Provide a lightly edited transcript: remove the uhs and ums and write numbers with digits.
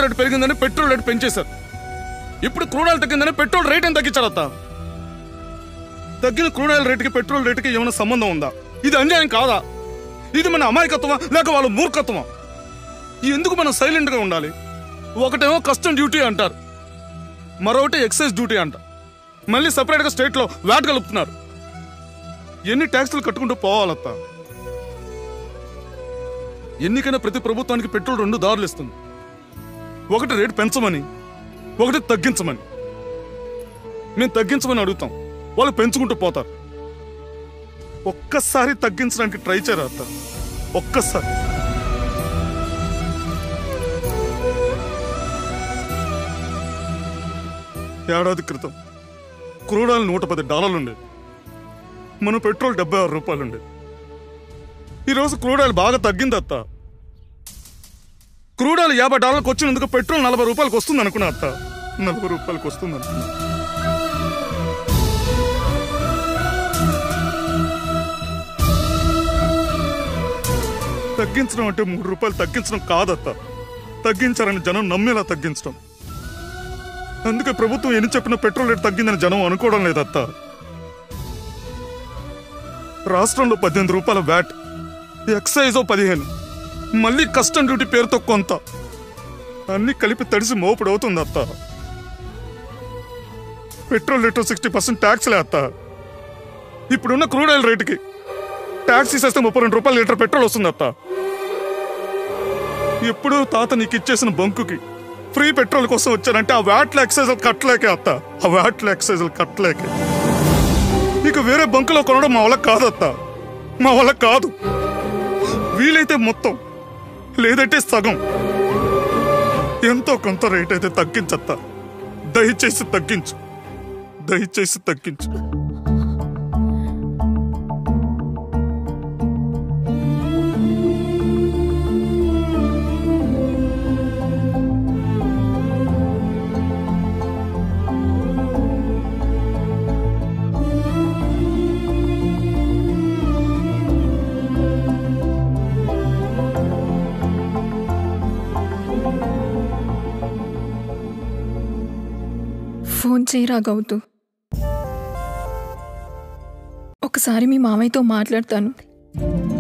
Rate పెరిగిందని petrol rate పెంచేశారు. ఇప్పుడు క్రూడ్ ఆయిల్ తగ్గిందని పెట్రోల్ రేట్ ఏం తగ్గించారు అత్త? తగ్గిన క్రూడ్ ఆయిల్ రేటుకి పెట్రోల్ రేటుకి ఏమైనా సంబంధం ఉందా? ఇది అన్యాయం కాదా? ఇది మన అమాయకత్వమా లేక వాళ్ళ మూర్ఖత్వమా? ఎందుకు మనం సైలెంట్ గా ఉండాలి? ఒకటేమో కస్టమ్ డ్యూటీ అంటారు, మరొకటి ఎక్సైజ్ డ్యూటీ అంట. మళ్ళీ సెపరేట్ గా స్టేట్ లో వ్యాట్ కలుపుతున్నారు. ఎన్ని ట్యాక్సులు కట్టుకుంటూ పోవాలత్తా? ఎన్నికైనా ప్రతి ప్రభుత్వానికి పెట్రోల్ 2 దారులు ఇస్తుంది. ఒకటి రేటు పెంచమని, ఒకటి తగ్గించమని. మేము తగ్గించమని అడుగుతాం, వాళ్ళు పెంచుకుంటూ పోతారు. ఒక్కసారి తగ్గించడానికి ట్రై చేయరా అత్త? ఒక్కసారి. ఏడాది క్రితం క్రూడ్ ఆయిల్ $110 ఉండేది. మన పెట్రోల్ $76 ఉండేది. ఈరోజు క్రూడ్ ఆయిల్ బాగా తగ్గింది అత్త. క్రూడ్ ఆయిల్ $50 వచ్చినందుకు పెట్రోల్ $40 వస్తుంది అనుకున్నా అత్త. $40 వస్తుంది అనుకున్నా. తగ్గించడం అంటే $3 తగ్గించడం కాదత్త. తగ్గించారని జనం నమ్మేలా తగ్గించడం. అందుకే ప్రభుత్వం ఎన్ని చెప్పినా పెట్రోల్ రేటు తగ్గిందని జనం అనుకోవడం లేదత్త. రాష్ట్రంలో $18 వ్యాట్, ఎక్సైజో 15, మళ్ళీ కస్టమ్ డ్యూటీ పేరుతో కొంత, అన్ని కలిపి తడిసి మోపుడు అవుతుంది అత్త. పెట్రోల్ రేటు 60% ట్యాక్స్లే అత్త. ఇప్పుడున్న క్రూడ్ ఆయిల్ రేటుకి ట్యాక్స్ తీసేస్తే $32 లీటర్ పెట్రోల్ వస్తుంది అత్త. ఎప్పుడు తాత నీకు ఇచ్చేసిన బంకుకి ఫ్రీ పెట్రోల్ కోసం వచ్చానంటే ఆ వ్యాట్ల ఎక్సైజులు కట్టలేకే అత్త. ఆ వ్యాట్ల ఎక్సైజులు కట్టలేకే. ఇక వేరే బంకులో కొనడం మా వల్ల కాదత్త. మా వల్ల కాదు. వీలైతే మొత్తం, లేదంటే సగం, ఎంతో కొంత రేట్ అయితే తగ్గించత్త. దయచేసి తగ్గించు, దయచేసి తగ్గించు. ఫోన్ చేయరా గౌతు. ఒకసారి మీ మామయ్యతో మాట్లాడతాను.